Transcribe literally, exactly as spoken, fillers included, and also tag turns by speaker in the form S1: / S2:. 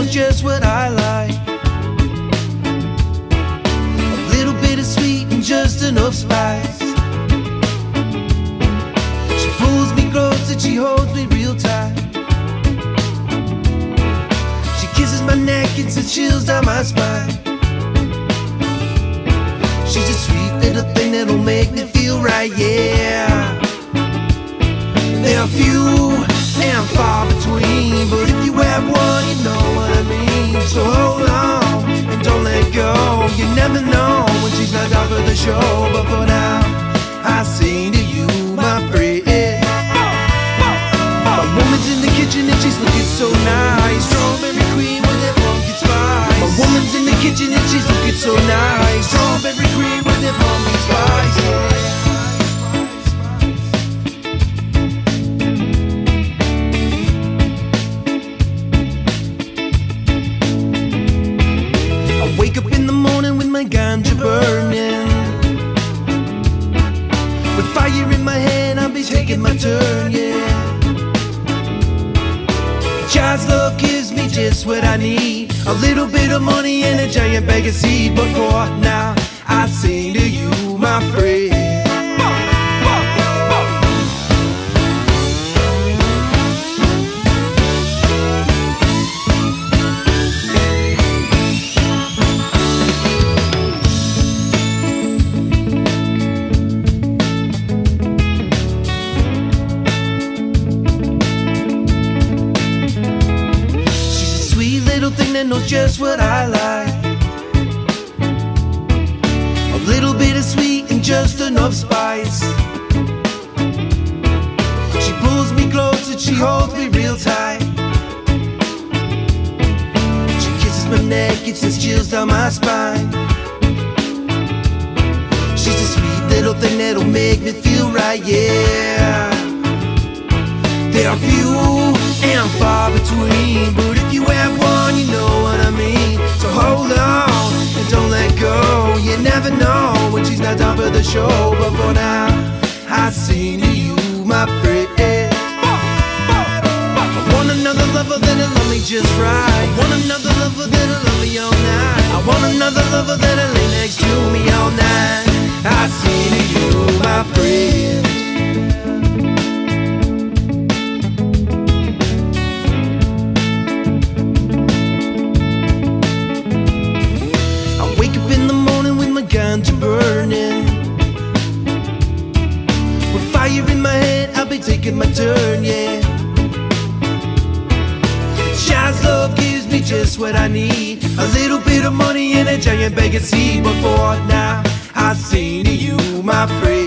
S1: knows just what I like. A little bit of sweet and just enough spice. She pulls me close and she holds me real tight. She kisses my neck and sends chills down my spine. She's a sweet little thing that'll make me feel right, yeah. There are few and far between, but if you have one, you know what I mean. So hold on and don't let go. You never know when she's not down for the show. But for now, I sing to you, my friend. My woman's in the kitchen and she's looking so nice. Strawberry cream with that pumpkin spice. My woman's in the kitchen and she's looking so nice. Strawberry cream with that pumpkin spice, yeah. Wake up in the morning with my ganja burning. With fire in my hand, I'll be taking my turn, yeah. Child's love gives me just what I need. A little bit of money and a giant bag of seed. But for now, I sing to you, my friend. Little thing that knows just what I like. A little bit of sweet and just enough spice. She pulls me close and she holds me real tight. She kisses my neck and sends chills down my spine. She's a sweet little thing that'll make me feel right, yeah. There are few and far between, but if you have one, you know what I mean. So hold on and don't let go. You never know when she's not down for the show. But for now, I sing to you, my friend. I want another lover that'll love me just right. I want another lover that'll love me all night. I want another lover that'll lay next to me all night. I sing to you, my friend. Ganja burning. With fire in my head, I'll be taking my turn, yeah. Child's love gives me just what I need. A little bit of money and a giant bag of seed. But for now, I sing to you, my friend.